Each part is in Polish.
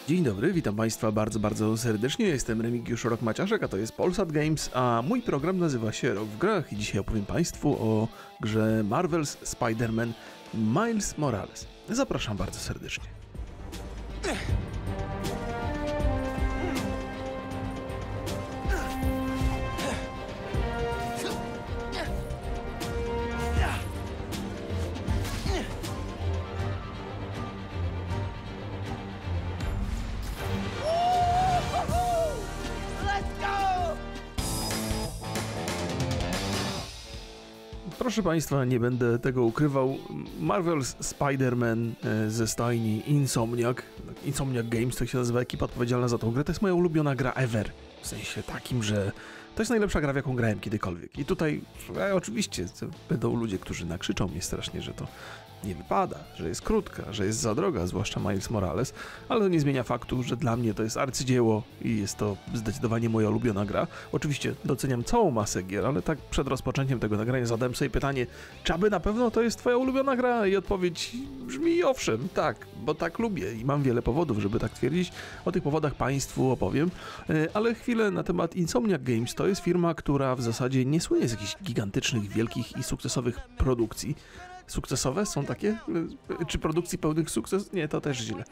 Dzień dobry, witam Państwa bardzo serdecznie. Jestem Remigiusz Rok-Maciaszek, a to jest Polsat Games, a mój program nazywa się Rok w Grach i dzisiaj opowiem Państwu o grze Marvel's Spider-Man Miles Morales. Zapraszam bardzo serdecznie. Proszę Państwa, nie będę tego ukrywał. Marvel's Spider-Man ze stajni Insomniac Games, to się nazywa ekipa odpowiedzialna za tą grę, to jest moja ulubiona gra ever. W sensie takim, że to jest najlepsza gra, w jaką grałem kiedykolwiek. I tutaj oczywiście będą ludzie, którzy nakrzyczą mnie strasznie, że to nie wypada, że jest krótka, że jest za droga, zwłaszcza Miles Morales, ale to nie zmienia faktu, że dla mnie to jest arcydzieło i jest to zdecydowanie moja ulubiona gra. Oczywiście doceniam całą masę gier, ale tak przed rozpoczęciem tego nagrania zadałem sobie pytanie, czy aby na pewno to jest twoja ulubiona gra? I odpowiedź brzmi owszem, tak, bo tak lubię i mam wiele powodów, żeby tak twierdzić. O tych powodach Państwu opowiem, ale chwilę na temat Insomniac Games. To jest firma, która w zasadzie nie słynie z jakichś gigantycznych, wielkich i sukcesowych produkcji. Sukcesowe są takie? Czy produkcji pełnych sukcesów? Nie, to też źle.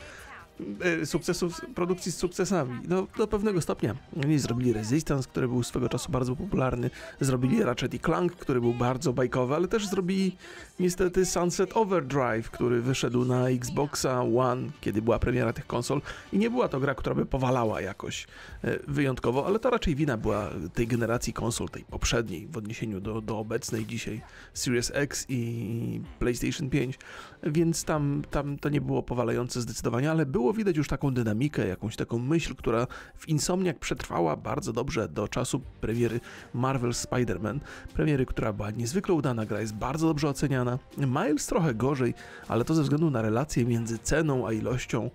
Sukcesów, produkcji z sukcesami. No, do pewnego stopnia. Oni zrobili Resistance, który był swego czasu bardzo popularny, zrobili Ratchet & Clank, który był bardzo bajkowy, ale też zrobili niestety Sunset Overdrive, który wyszedł na Xboxa One, kiedy była premiera tych konsol i nie była to gra, która by powalała jakoś wyjątkowo, ale to raczej wina była tej generacji konsol, tej poprzedniej w odniesieniu do obecnej dzisiaj Series X i PlayStation 5, więc tam to nie było powalające zdecydowanie, ale było widać już taką dynamikę, jakąś taką myśl, która w Insomniac przetrwała bardzo dobrze do czasu premiery Marvel's Spider-Man. Premiery, która była niezwykle udana, gra jest bardzo dobrze oceniana. Miles trochę gorzej, ale to ze względu na relację między ceną a ilością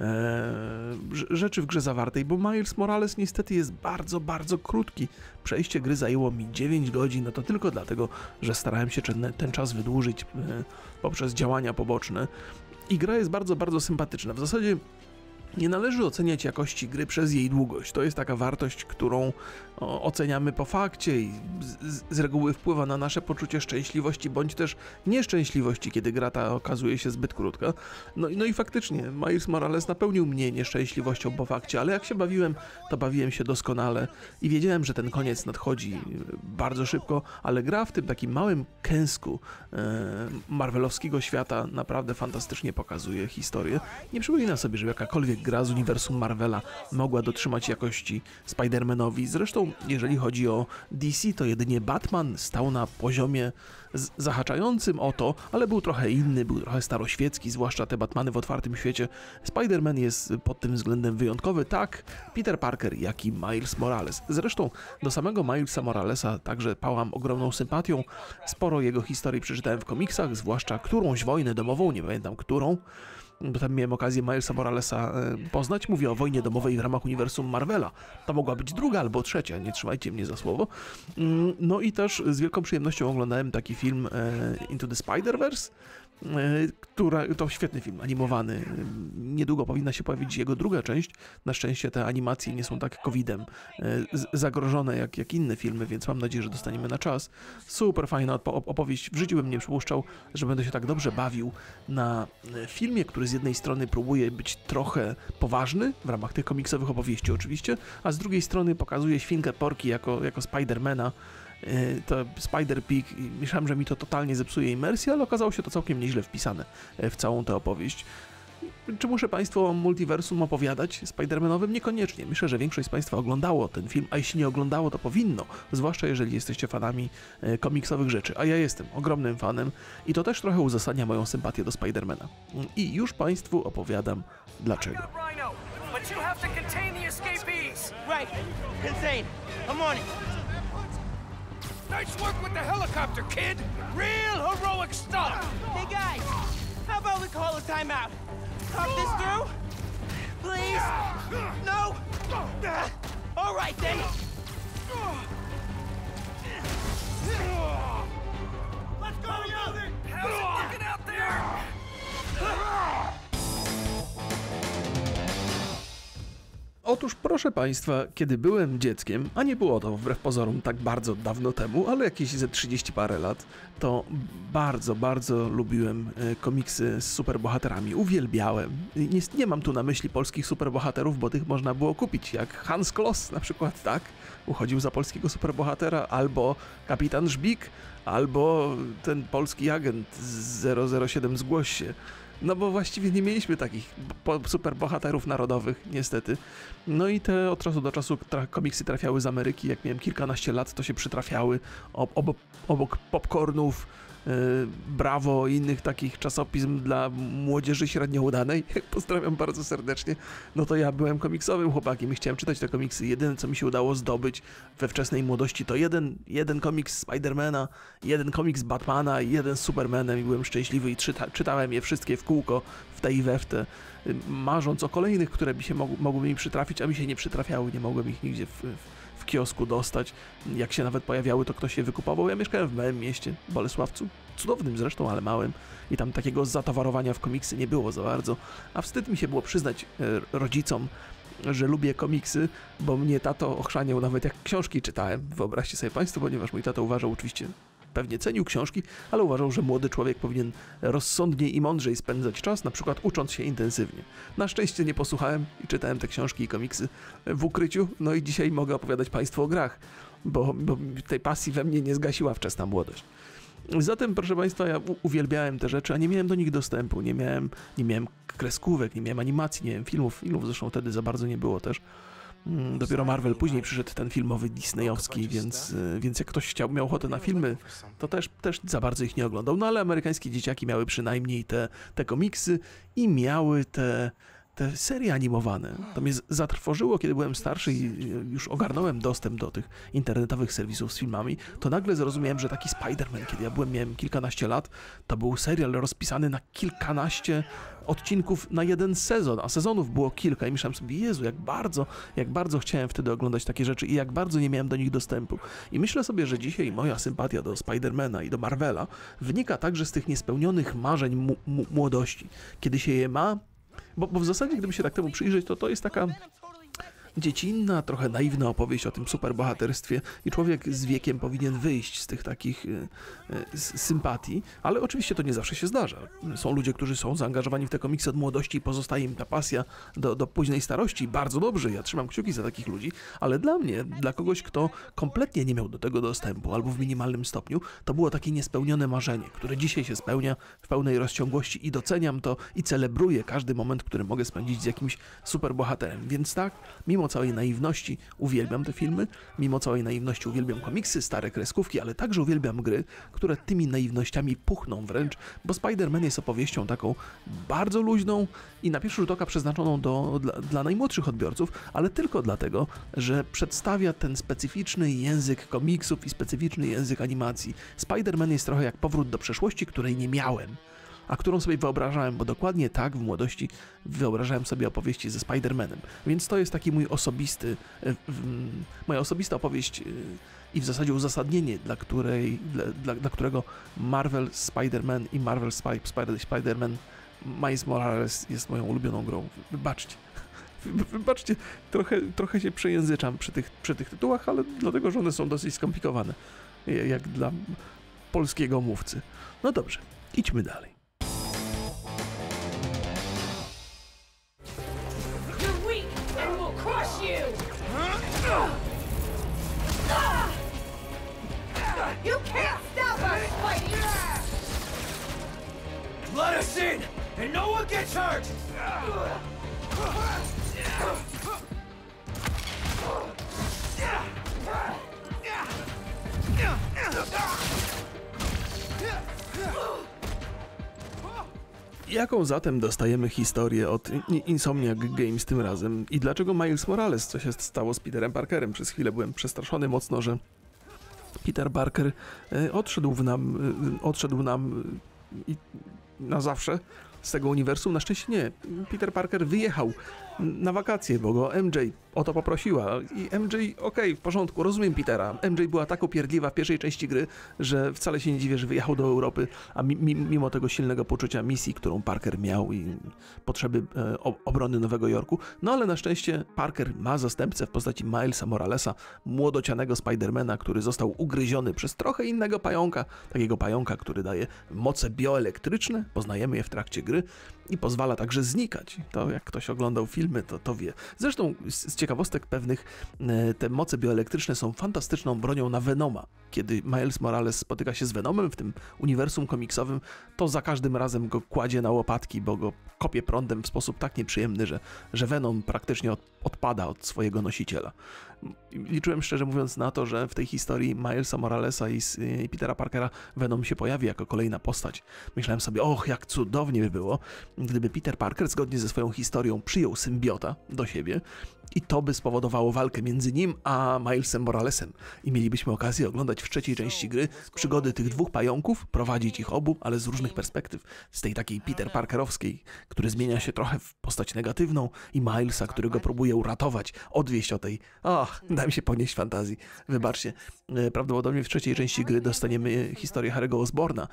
rzeczy w grze zawartej, bo Miles Morales niestety jest bardzo krótki. Przejście gry zajęło mi 9 godzin, no to tylko dlatego, że starałem się ten czas wydłużyć poprzez działania poboczne. I gra jest bardzo sympatyczna. W zasadzie nie należy oceniać jakości gry przez jej długość. To jest taka wartość, którą oceniamy po fakcie i z reguły wpływa na nasze poczucie szczęśliwości bądź też nieszczęśliwości, kiedy gra ta okazuje się zbyt krótka. No i faktycznie Miles Morales napełnił mnie nieszczęśliwością po fakcie, ale jak się bawiłem, to bawiłem się doskonale i wiedziałem, że ten koniec nadchodzi bardzo szybko, ale gra w tym takim małym kęsku marvelowskiego świata naprawdę fantastycznie pokazuje historię. Nie przypomina sobie, że jakakolwiek gra z uniwersum Marvela mogła dotrzymać jakości Spider-Manowi. Zresztą, jeżeli chodzi o DC, to jedynie Batman stał na poziomie zahaczającym o to, ale był trochę inny, był trochę staroświecki, zwłaszcza te Batmany w otwartym świecie. Spider-Man jest pod tym względem wyjątkowy, tak Peter Parker, jak i Miles Morales. Zresztą do samego Milesa Moralesa także pałam ogromną sympatią. Sporo jego historii przeczytałem w komiksach, zwłaszcza którąś wojnę domową, nie pamiętam którą, bo tam miałem okazję Milesa Moralesa poznać. Mówię o wojnie domowej w ramach uniwersum Marvela. To mogła być druga albo trzecia, nie trzymajcie mnie za słowo. No i też z wielką przyjemnością oglądałem taki film Into the Spider-Verse, to świetny film, animowany. Niedługo powinna się pojawić jego druga część. Na szczęście te animacje nie są tak COVID-em zagrożone jak inne filmy, więc mam nadzieję, że dostaniemy na czas. Super fajna opowieść. W życiu bym nie przypuszczał, że będę się tak dobrze bawił na filmie, który z jednej strony próbuje być trochę poważny, w ramach tych komiksowych opowieści oczywiście, a z drugiej strony pokazuje świnkę Porki jako Spidermana. To Spider-Pig i myślałem, że mi to totalnie zepsuje imersję, ale okazało się to całkiem nieźle wpisane w całą tę opowieść. Czy muszę Państwu o multiversum opowiadać Spider-Manowym? Niekoniecznie. Myślę, że większość z Państwa oglądało ten film, a jeśli nie oglądało, to powinno, zwłaszcza jeżeli jesteście fanami komiksowych rzeczy, a ja jestem ogromnym fanem i to też trochę uzasadnia moją sympatię do Spider-Mana. I już Państwu opowiadam dlaczego. Nice work with the helicopter, kid! Real heroic stuff! Hey guys, how about we call a timeout? Talk this through? Please? No? All right then! Let's go, Young! How's it looking out there? Otóż, proszę Państwa, kiedy byłem dzieckiem, a nie było to wbrew pozorom tak bardzo dawno temu, ale jakieś ze 30 parę lat, to bardzo, bardzo lubiłem komiksy z superbohaterami. Uwielbiałem. Nie mam tu na myśli polskich superbohaterów, bo tych można było kupić, jak Hans Kloss na przykład, tak? Uchodził za polskiego superbohatera, albo Kapitan Żbik, albo ten polski agent z 007 Zgłoś się. No bo właściwie nie mieliśmy takich superbohaterów narodowych, niestety. No i te od czasu do czasu komiksy trafiały z Ameryki. Jak miałem kilkanaście lat, to się przytrafiały obok popcornów, Brawo i innych takich czasopism dla młodzieży średnio udanej. Pozdrawiam bardzo serdecznie. No to ja byłem komiksowym chłopakiem i chciałem czytać te komiksy. Jedyne, co mi się udało zdobyć we wczesnej młodości, to jeden komiks Spidermana, jeden komiks Batmana i jeden z Supermanem i byłem szczęśliwy i czytałem je wszystkie w kółko, w te i we w te, marząc o kolejnych, które by się mogły mi przytrafić, a mi się nie przytrafiały, nie mogłem ich nigdzie w kiosku dostać. Jak się nawet pojawiały, to ktoś je wykupował. Ja mieszkałem w małym mieście, Bolesławcu, cudownym zresztą, ale małym, i tam takiego zatowarowania w komiksy nie było za bardzo, a wstyd mi się było przyznać rodzicom, że lubię komiksy, bo mnie tato ochrzaniał nawet jak książki czytałem. Wyobraźcie sobie Państwo, ponieważ mój tato uważał, oczywiście pewnie cenił książki, ale uważał, że młody człowiek powinien rozsądniej i mądrzej spędzać czas, na przykład ucząc się intensywnie. Na szczęście nie posłuchałem i czytałem te książki i komiksy w ukryciu, no i dzisiaj mogę opowiadać Państwu o grach, bo tej pasji we mnie nie zgasiła wczesna młodość. Zatem, proszę Państwa, ja uwielbiałem te rzeczy, a nie miałem do nich dostępu, nie miałem kreskówek, nie miałem animacji, nie miałem filmów zresztą wtedy za bardzo nie było też. Dopiero Marvel później przyszedł ten filmowy disneyowski, więc jak ktoś miał ochotę na filmy, to też za bardzo ich nie oglądał. No ale amerykańskie dzieciaki miały przynajmniej te komiksy i miały te serie animowane. To mnie zatrwożyło, kiedy byłem starszy i już ogarnąłem dostęp do tych internetowych serwisów z filmami, to nagle zrozumiałem, że taki Spider-Man, kiedy ja miałem kilkanaście lat, to był serial rozpisany na kilkanaście odcinków na jeden sezon, a sezonów było kilka i myślałem sobie, Jezu, jak bardzo chciałem wtedy oglądać takie rzeczy i jak bardzo nie miałem do nich dostępu. I myślę sobie, że dzisiaj moja sympatia do Spidermana i do Marvela wynika także z tych niespełnionych marzeń młodości. Kiedy się je ma, bo w zasadzie, gdyby się tak temu przyjrzeć, to jest taka dziecinna, trochę naiwna opowieść o tym superbohaterstwie i człowiek z wiekiem powinien wyjść z tych takich sympatii, ale oczywiście to nie zawsze się zdarza. Są ludzie, którzy są zaangażowani w te komiksy od młodości i pozostaje im ta pasja do późnej starości. Bardzo dobrze, ja trzymam kciuki za takich ludzi, ale dla mnie, dla kogoś, kto kompletnie nie miał do tego dostępu albo w minimalnym stopniu, to było takie niespełnione marzenie, które dzisiaj się spełnia w pełnej rozciągłości i doceniam to i celebruję każdy moment, który mogę spędzić z jakimś superbohaterem. Więc tak, mimo całej naiwności uwielbiam te filmy, mimo całej naiwności uwielbiam komiksy, stare kreskówki, ale także uwielbiam gry, które tymi naiwnościami puchną wręcz, bo Spider-Man jest opowieścią taką bardzo luźną i na pierwszy rzut oka przeznaczoną dla najmłodszych odbiorców, ale tylko dlatego, że przedstawia ten specyficzny język komiksów i specyficzny język animacji. Spider-Man jest trochę jak powrót do przeszłości, której nie miałem, a którą sobie wyobrażałem, bo dokładnie tak w młodości wyobrażałem sobie opowieści ze Spider-Manem. Więc to jest taki moja osobista opowieść i w zasadzie uzasadnienie, dla którego Marvel Spider-Man i Marvel Spider-Man Miles Morales jest moją ulubioną grą. Wybaczcie, trochę się przejęzyczam przy tych tytułach, ale dlatego, że one są dosyć skomplikowane, jak dla polskiego mówcy. No dobrze, idźmy dalej. You can't stop us, Spidey! Let us in, and no one gets hurt! Jaką zatem dostajemy historię od Insomniac Games tym razem i dlaczego Miles Morales, co się stało z Peterem Parkerem? Przez chwilę byłem przestraszony mocno, że Peter Parker odszedł nam na zawsze z tego uniwersum. Na szczęście nie. Peter Parker wyjechał na wakacje, bo go MJ o to poprosiła i MJ, okej, w porządku, rozumiem Petera. MJ była tak upierdliwa w pierwszej części gry, że wcale się nie dziwię, że wyjechał do Europy, a mimo tego silnego poczucia misji, którą Parker miał i potrzeby obrony Nowego Jorku, no ale na szczęście Parker ma zastępcę w postaci Milesa Moralesa, młodocianego Spidermana, który został ugryziony przez trochę innego pająka, takiego pająka, który daje moce bioelektryczne, poznajemy je w trakcie gry i pozwala także znikać. To jak ktoś oglądał filmy, to wie. Zresztą z ciekawostek pewnych te moce bioelektryczne są fantastyczną bronią na Venoma. Kiedy Miles Morales spotyka się z Venomem w tym uniwersum komiksowym, to za każdym razem go kładzie na łopatki, bo go kopie prądem w sposób tak nieprzyjemny, że Venom praktycznie odpada od swojego nosiciela. Liczyłem szczerze mówiąc na to, że w tej historii Milesa Moralesa i Petera Parkera Venom się pojawi jako kolejna postać. Myślałem sobie, jak cudownie by było, gdyby Peter Parker zgodnie ze swoją historią przyjął symbiota do siebie i to by spowodowało walkę między nim a Milesem Moralesem i mielibyśmy okazję oglądać w trzeciej części gry przygody tych dwóch pająków, prowadzić ich obu, ale z różnych perspektyw. Z tej takiej Peter Parkerowskiej, który zmienia się trochę w postać negatywną i Milesa, który go próbuje uratować, odwieść od tej, daj się ponieść fantazji, wybaczcie. Prawdopodobnie w trzeciej części gry dostaniemy historię Harry'ego Osborna,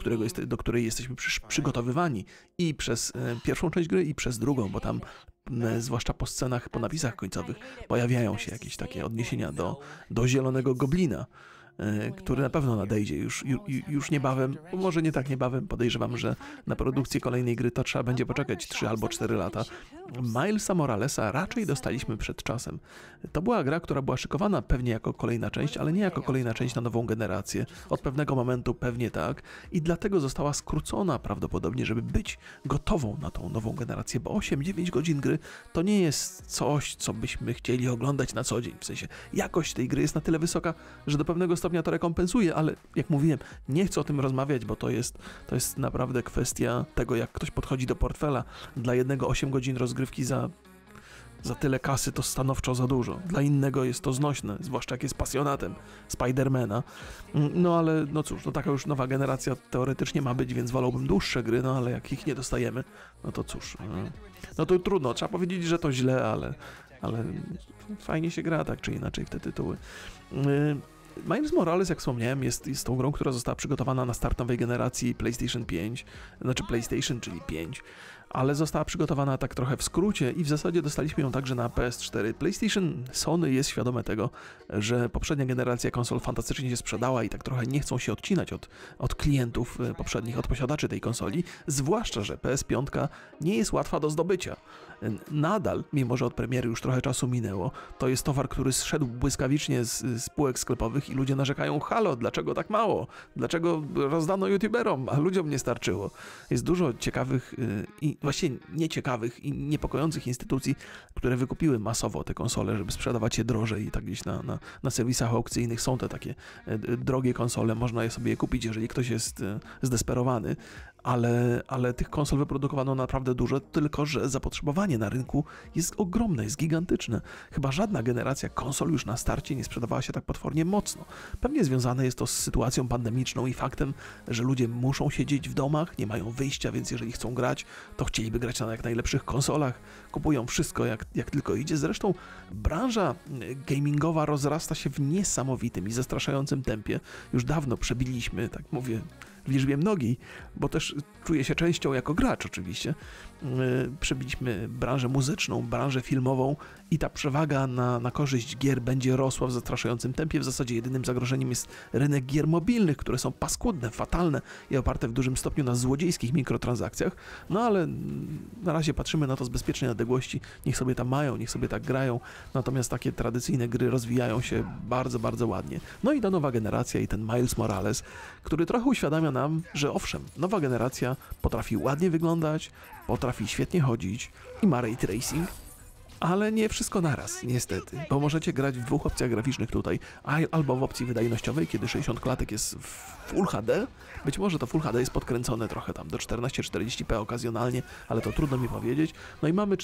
do której jesteśmy przygotowywani i przez pierwszą część gry i przez drugą, bo tam zwłaszcza po scenach, po napisach końcowych pojawiają się jakieś takie odniesienia do Zielonego Goblina, który na pewno nadejdzie już niebawem, może nie tak niebawem, podejrzewam, że na produkcję kolejnej gry to trzeba będzie poczekać 3 albo 4 lata. Milesa Moralesa raczej dostaliśmy przed czasem. To była gra, która była szykowana pewnie jako kolejna część, ale nie jako kolejna część na nową generację. Od pewnego momentu pewnie tak i dlatego została skrócona prawdopodobnie, żeby być gotową na tą nową generację, bo 8-9 godzin gry to nie jest coś, co byśmy chcieli oglądać na co dzień. W sensie jakość tej gry jest na tyle wysoka, że do pewnego stopnia to rekompensuje, ale jak mówiłem, nie chcę o tym rozmawiać, bo to jest naprawdę kwestia tego, jak ktoś podchodzi do portfela. Dla jednego 8 godzin rozgrywki za tyle kasy to stanowczo za dużo. Dla innego jest to znośne, zwłaszcza jak jest pasjonatem Spidermana. No ale no cóż, taka już nowa generacja teoretycznie ma być, więc wolałbym dłuższe gry, no ale jak ich nie dostajemy, no to cóż. No to trudno, trzeba powiedzieć, że to źle, ale fajnie się gra tak czy inaczej w te tytuły. Miles Morales, jak wspomniałem, jest tą grą, która została przygotowana na start nowej generacji PlayStation 5, znaczy PlayStation, czyli 5, ale została przygotowana tak trochę w skrócie i w zasadzie dostaliśmy ją także na PS4. PlayStation, Sony jest świadome tego, że poprzednia generacja konsol fantastycznie się sprzedała i tak trochę nie chcą się odcinać od klientów poprzednich, od posiadaczy tej konsoli, zwłaszcza, że PS5 nie jest łatwa do zdobycia. Nadal, mimo że od premiery już trochę czasu minęło, to jest towar, który zszedł błyskawicznie z półek sklepowych i ludzie narzekają, halo, dlaczego tak mało? Dlaczego rozdano youtuberom, a ludziom nie starczyło? Jest dużo ciekawych i właściwie nieciekawych i niepokojących instytucji, które wykupiły masowo te konsole, żeby sprzedawać je drożej i tak gdzieś na serwisach aukcyjnych są te takie drogie konsole, można je sobie kupić, jeżeli ktoś jest zdesperowany, ale tych konsol wyprodukowano naprawdę dużo, tylko że zapotrzebowanie na rynku jest ogromne, jest gigantyczne. Chyba żadna generacja konsol już na starcie nie sprzedawała się tak potwornie mocno. Pewnie związane jest to z sytuacją pandemiczną i faktem, że ludzie muszą siedzieć w domach, nie mają wyjścia, więc jeżeli chcą grać, to chcieliby grać na jak najlepszych konsolach, kupują wszystko jak tylko idzie. Zresztą branża gamingowa rozrasta się w niesamowitym i zastraszającym tempie. Już dawno przebiliśmy, tak mówię, w liczbie mnogiej, bo też czuję się częścią jako gracz oczywiście. Przebiliśmy branżę muzyczną, branżę filmową i ta przewaga na korzyść gier będzie rosła w zastraszającym tempie. W zasadzie jedynym zagrożeniem jest rynek gier mobilnych, które są paskudne, fatalne i oparte w dużym stopniu na złodziejskich mikrotransakcjach. No ale na razie patrzymy na to z bezpiecznej odległości. Niech sobie tam mają, niech sobie tak grają. Natomiast takie tradycyjne gry rozwijają się bardzo, bardzo ładnie. No i ta nowa generacja i ten Miles Morales, który trochę uświadamia nam, że owszem, nowa generacja potrafi ładnie wyglądać, potrafi świetnie chodzić i ma ray tracing, ale nie wszystko naraz, niestety, bo możecie grać w dwóch opcjach graficznych tutaj, albo w opcji wydajnościowej, kiedy 60 klatek jest w Full HD, być może to Full HD jest podkręcone trochę tam do 1440p okazjonalnie, ale to trudno mi powiedzieć, no i mamy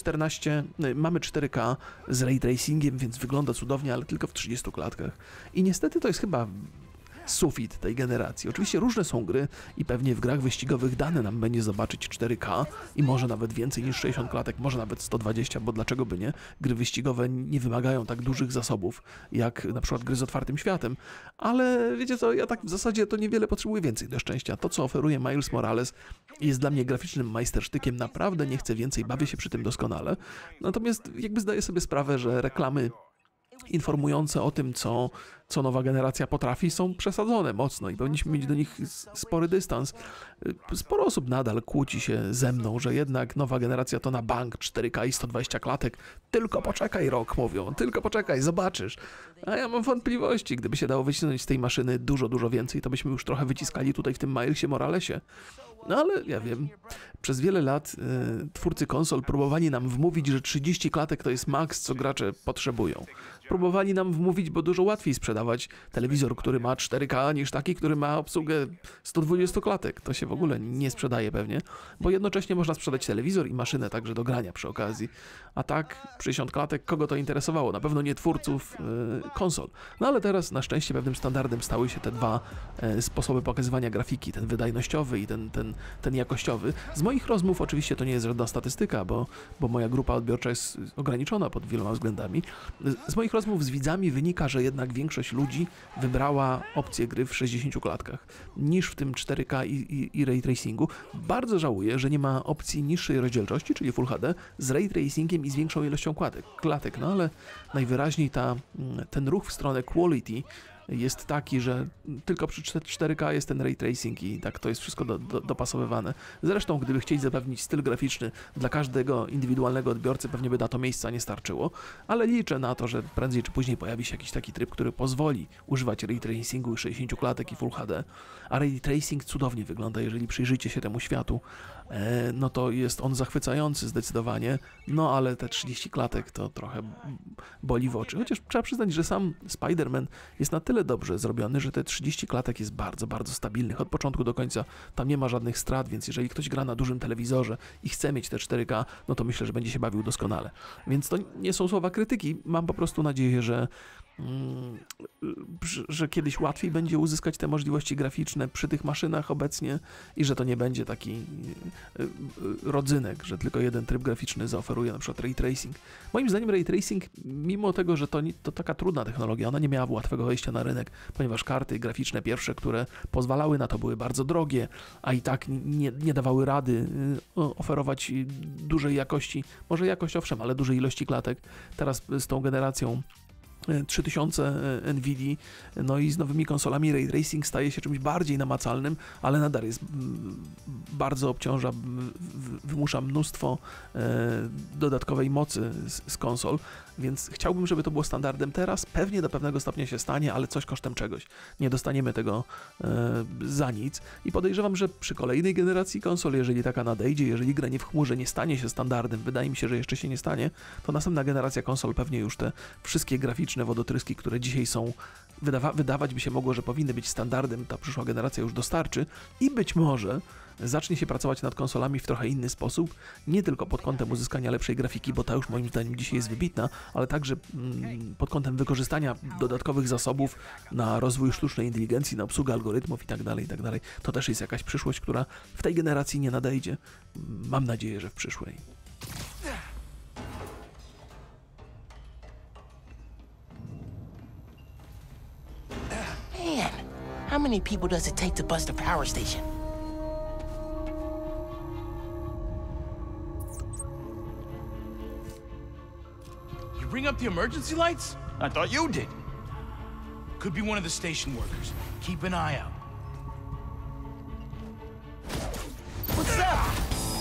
4K z ray tracingiem, więc wygląda cudownie, ale tylko w 30 klatkach i niestety to jest chyba sufit tej generacji. Oczywiście różne są gry i pewnie w grach wyścigowych dane nam będzie zobaczyć 4K i może nawet więcej niż 60 klatek, może nawet 120, bo dlaczego by nie? Gry wyścigowe nie wymagają tak dużych zasobów, jak na przykład gry z otwartym światem, ale wiecie co, ja tak w zasadzie to niewiele potrzebuję więcej do szczęścia. To, co oferuje Miles Morales, jest dla mnie graficznym majstersztykiem, naprawdę nie chcę więcej, bawię się przy tym doskonale. Natomiast jakby zdaję sobie sprawę, że reklamy informujące o tym, co nowa generacja potrafi, są przesadzone mocno i powinniśmy mieć do nich spory dystans. Sporo osób nadal kłóci się ze mną, że jednak nowa generacja to na bank 4K i 120 klatek. Tylko poczekaj rok, mówią, tylko poczekaj, zobaczysz. A ja mam wątpliwości, gdyby się dało wycisnąć z tej maszyny dużo więcej, to byśmy już trochę wyciskali tutaj w tym Milesie Moralesie. No ale ja wiem, przez wiele lat twórcy konsol próbowali nam wmówić, że 30 klatek to jest maks, co gracze potrzebują. Próbowali nam wmówić, bo dużo łatwiej sprzedawać telewizor, który ma 4K, niż taki, który ma obsługę 120 klatek. To się w ogóle nie sprzedaje pewnie, bo jednocześnie można sprzedać telewizor i maszynę także do grania przy okazji. A tak, 60 klatek, kogo to interesowało? Na pewno nie twórców konsol. No ale teraz na szczęście pewnym standardem stały się te dwa sposoby pokazywania grafiki, ten wydajnościowy i ten jakościowy. Z moich rozmów, oczywiście to nie jest żadna statystyka, bo moja grupa odbiorcza jest ograniczona pod wieloma względami. Z moich rozmów z widzami wynika, że jednak większość ludzi wybrała opcję gry w 60 klatkach niż w tym 4K i ray tracingu. Bardzo żałuję, że nie ma opcji niższej rozdzielczości, czyli Full HD, z ray tracingiem i z większą ilością klatek, no ale najwyraźniej ten ruch w stronę quality jest taki, że tylko przy 4K jest ten ray tracing i tak to jest wszystko dopasowywane. Zresztą, gdyby chcieli zapewnić styl graficzny dla każdego indywidualnego odbiorcy, pewnie by na to miejsca nie starczyło, ale liczę na to, że prędzej czy później pojawi się jakiś taki tryb, który pozwoli używać ray tracingu i 60 klatek i Full HD. A ray tracing cudownie wygląda, jeżeli przyjrzycie się temu światu, no to jest on zachwycający zdecydowanie, no ale te 30 klatek to trochę boli w oczy. Chociaż trzeba przyznać, że sam Spider-Man jest na tyle dobrze zrobiony, że te 30 klatek jest bardzo stabilnych od początku do końca. Tam nie ma żadnych strat, więc jeżeli ktoś gra na dużym telewizorze i chce mieć te 4K, no to myślę, że będzie się bawił doskonale. Więc to nie są słowa krytyki, mam po prostu nadzieję, że kiedyś łatwiej będzie uzyskać te możliwości graficzne przy tych maszynach obecnie i że to nie będzie taki rodzynek, że tylko jeden tryb graficzny zaoferuje na przykład ray tracing. Moim zdaniem ray tracing, mimo tego, że to taka trudna technologia, ona nie miała łatwego wejścia na rynek, ponieważ karty graficzne pierwsze, które pozwalały na to, były bardzo drogie, a i tak nie dawały rady oferować dużej jakości, może jakość owszem, ale dużej ilości klatek. Teraz z tą generacją 3000 NVIDII, no i z nowymi konsolami ray tracing staje się czymś bardziej namacalnym, ale nadal jest bardzo obciąża, wymusza mnóstwo dodatkowej mocy z konsol, więc chciałbym, żeby to było standardem teraz. Pewnie do pewnego stopnia się stanie, ale coś kosztem czegoś. Nie dostaniemy tego za nic i podejrzewam, że przy kolejnej generacji konsol, jeżeli taka nadejdzie, jeżeli granie w chmurze nie stanie się standardem, wydaje mi się, że jeszcze się nie stanie, to następna generacja konsol pewnie już te wszystkie graficzne wodotryski, które dzisiaj są, wydawać by się mogło, że powinny być standardem, ta przyszła generacja już dostarczy i być może zacznie się pracować nad konsolami w trochę inny sposób, nie tylko pod kątem uzyskania lepszej grafiki, bo ta już moim zdaniem dzisiaj jest wybitna, ale także pod kątem wykorzystania dodatkowych zasobów na rozwój sztucznej inteligencji, na obsługę algorytmów itd. To też jest jakaś przyszłość, która w tej generacji nie nadejdzie. Mam nadzieję, że w przyszłej. Man, how many people does it take to bust a power station? You bring up the emergency lights? I thought you did. Could be one of the station workers. Keep an eye out. What's up?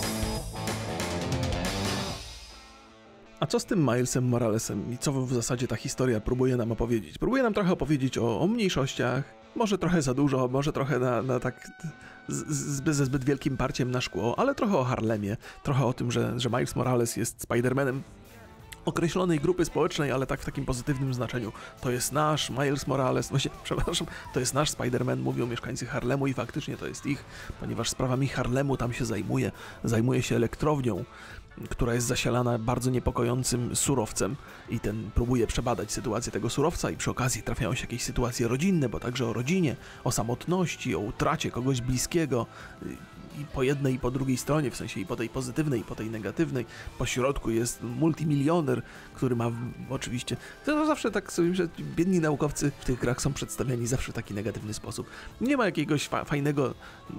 A co z tym Milesem Moralesem i co w zasadzie ta historia próbuje nam opowiedzieć? Próbuje nam trochę opowiedzieć o mniejszościach, może trochę za dużo, może trochę na tak ze zbyt wielkim parciem na szkło, ale trochę o Harlemie, trochę o tym, że Miles Morales jest Spider-Manem określonej grupy społecznej, ale tak w takim pozytywnym znaczeniu. To jest nasz Miles Morales, właśnie, przepraszam, to jest nasz Spider-Man, mówią mieszkańcy Harlemu i faktycznie to jest ich, ponieważ sprawami Harlemu tam się zajmuje się elektrownią, która jest zasilana bardzo niepokojącym surowcem i ten próbuje przebadać sytuację tego surowca i przy okazji trafiają się jakieś sytuacje rodzinne, bo także o rodzinie, o samotności, o utracie kogoś bliskiego, i po jednej i po drugiej stronie, w sensie i po tej pozytywnej i po tej negatywnej. Po środku jest multimilioner, który ma oczywiście... To zawsze tak sobie, że biedni naukowcy w tych grach są przedstawiani zawsze w taki negatywny sposób. Nie ma jakiegoś fajnego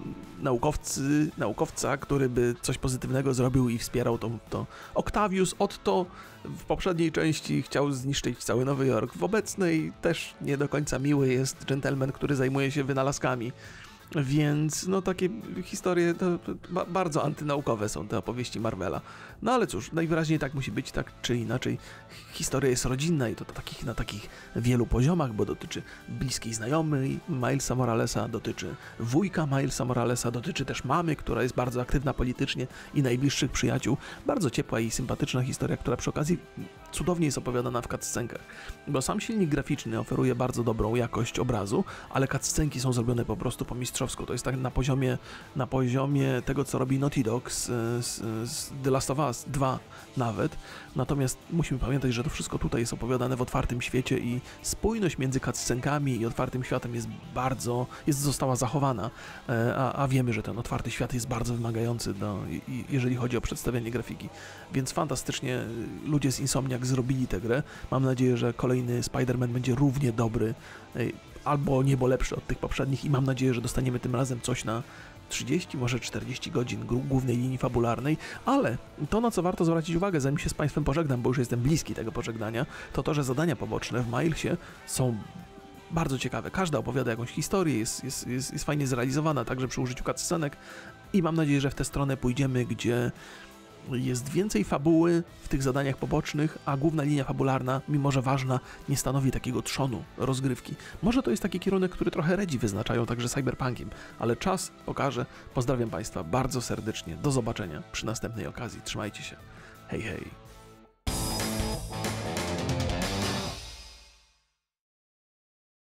naukowca, który by coś pozytywnego zrobił i wspierał to. Octavius Otto w poprzedniej części chciał zniszczyć cały Nowy Jork. W obecnej też nie do końca miły jest dżentelmen, który zajmuje się wynalazkami. Więc no takie historie to bardzo antynaukowe są te opowieści Marvela. No ale cóż, najwyraźniej tak musi być, tak czy inaczej. Historia jest rodzinna i to na takich wielu poziomach, bo dotyczy bliskiej znajomej Milesa Moralesa, dotyczy wujka Milesa Moralesa, dotyczy też mamy, która jest bardzo aktywna politycznie i najbliższych przyjaciół. Bardzo ciepła i sympatyczna historia, która przy okazji cudownie jest opowiadana w cutscenkach. Bo sam silnik graficzny oferuje bardzo dobrą jakość obrazu, ale cutscenki są zrobione po prostu po mistrzowsku. To jest tak na poziomie tego, co robi Naughty Dog z The Last of Us 2 nawet. Natomiast musimy pamiętać, że to wszystko tutaj jest opowiadane w otwartym świecie i spójność między cutscenkami i otwartym światem została zachowana, a wiemy, że ten otwarty świat jest bardzo wymagający, jeżeli chodzi o przedstawianie grafiki. Więc fantastycznie ludzie z Insomniac zrobili tę grę. Mam nadzieję, że kolejny Spider-Man będzie równie dobry, albo niebo lepszy od tych poprzednich i mam nadzieję, że dostaniemy tym razem coś na 30, może 40 godzin głównej linii fabularnej, ale to, na co warto zwrócić uwagę, zanim się z Państwem pożegnam, bo już jestem bliski tego pożegnania, to, że zadania poboczne w Milesie są bardzo ciekawe. Każda opowiada jakąś historię, jest fajnie zrealizowana, także przy użyciu cutscenek i mam nadzieję, że w tę stronę pójdziemy, gdzie jest więcej fabuły w tych zadaniach pobocznych, a główna linia fabularna, mimo że ważna, nie stanowi takiego trzonu rozgrywki. Może to jest taki kierunek, który trochę Redzi wyznaczają także Cyberpunkiem, ale czas pokaże. Pozdrawiam Państwa bardzo serdecznie. Do zobaczenia przy następnej okazji. Trzymajcie się. Hej, hej.